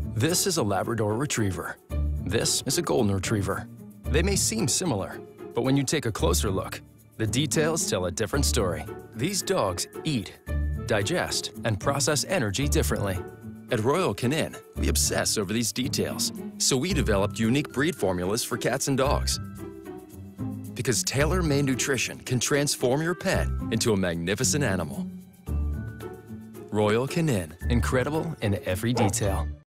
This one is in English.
This is a Labrador Retriever. This is a Golden Retriever. They may seem similar, but when you take a closer look, the details tell a different story. These dogs eat, digest, and process energy differently. At Royal Canin, we obsess over these details, so we developed unique breed formulas for cats and dogs. Because tailor-made nutrition can transform your pet into a magnificent animal. Royal Canin, incredible in every detail.